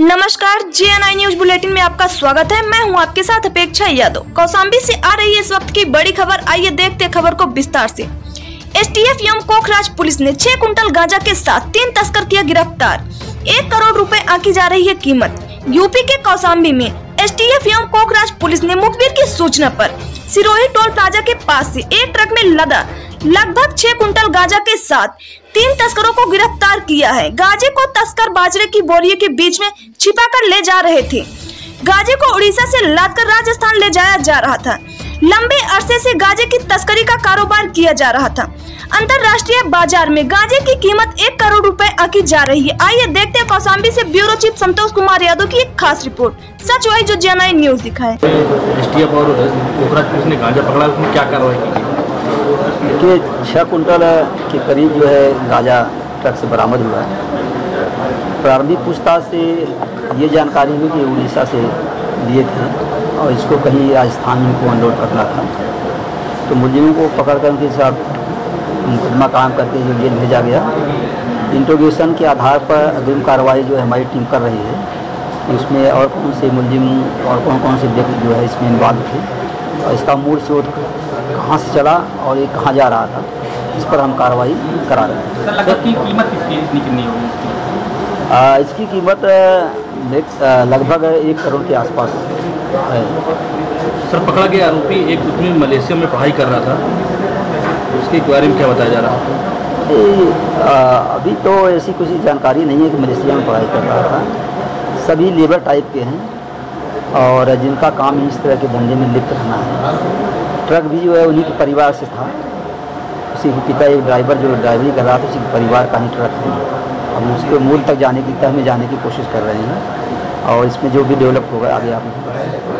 नमस्कार, GNI news bulletin में आपका स्वागत है। मैं हूं आपके साथ अपेक्षा यादव। कौशाम्बी से आ रही है इस वक्त की बड़ी खबर। आइए देखते हैं खबर को विस्तार से। STF एवं कोखराज पुलिस ने 6 कुंटल गांजा के साथ 3 तस्कर किया गिरफ्तार। 1 करोड़ रुपए आंकी जा रही है कीमत। यूपी के कौशाम्बी में STF एवं कोखराज पुलिस ने मुखबिर की सूचना पर सिरोही टोल प्लाजा के पास से एक ट्रक में लदा लगभग 6 कुंटल गांजा के साथ 3 तस्करों को गिरफ्तार किया है। गांजे को तस्कर बाजरे की बोरियों के बीच में छिपाकर ले जा रहे थे। गांजे को उड़ीसा से लादकर राजस्थान ले जाया जा रहा था। लंबे अरसे से गांजे की तस्करी का कारोबार किया जा रहा था। अंतरराष्ट्रीय बाजार में गांजे की कीमत 1 करोड़ रुपए आंकी जा रही है। आइए देखते हैं कौशाम्बी से ब्यूरो चीफ संतोष कुमार यादव की एक खास रिपोर्ट। सच वही जो GNI न्यूज दिखाए। STF और कोखराज पुलिस ने गांजा पकड़ा, उसमें क्या कार्रवाई की? देखिए 6 कुंटल के करीब जो है गांजा ट्रक से बरामद हुआ है। प्रारंभिक पूछताछ से ये जानकारी हुई कि उड़ीसा से लिए थे और इसको कहीं राजस्थान में इनको अनलोड करना था। तो मुलजिमों को पकड़ कर उनके साथ मुकदमा काम करके जो जेल भेजा गया। इंट्रोगेशन के आधार पर अग्रिम कार्रवाई जो है हमारी टीम कर रही है। उसमें और कौन से मुलजिम और कौन से व्यक्ति जो है इसमें इन्वॉल्व थे और इसका मूल स्रोत कहाँ से चला और ये कहाँ जा रहा था, इस पर हम कार्रवाई करा रहे हैं। सर, की कीमत कितनी होगी? इसकी कीमत लगभग 1 करोड़ के आसपास है। सर, पकड़ा गया आरोपी एक उसमें मलेशिया में पढ़ाई कर रहा था, उसके बारे में क्या बताया जा रहा है? अभी तो ऐसी कुछ जानकारी नहीं है कि मलेशिया में पढ़ाई कर रहा था। सभी लेबर टाइप के हैं और जिनका काम इस तरह के धंधे में लिप्त रहना है। ट्रक भी जो है उन्हीं के परिवार से था। उसी के पिता एक ड्राइवर जो ड्राइवरी कर रहा था, उसी के परिवार का ही ट्रक है। हम उसके मूल तक जाने की तह में जाने की कोशिश कर रहे हैं और इसमें जो भी डेवलप होगा आगे आपको बताएंगे।